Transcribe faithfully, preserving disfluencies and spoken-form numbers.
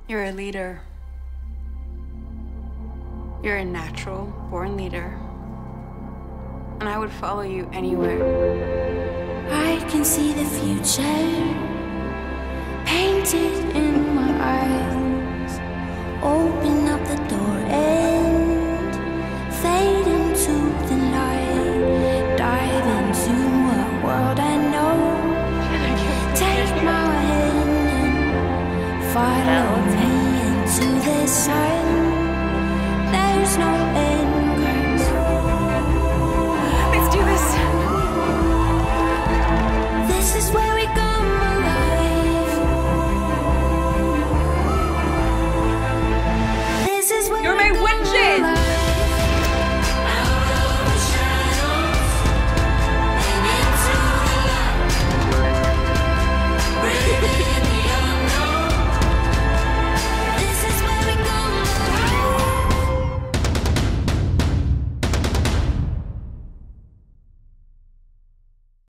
You're a leader. You're a natural born leader. And I would follow you anywhere. I can see the future.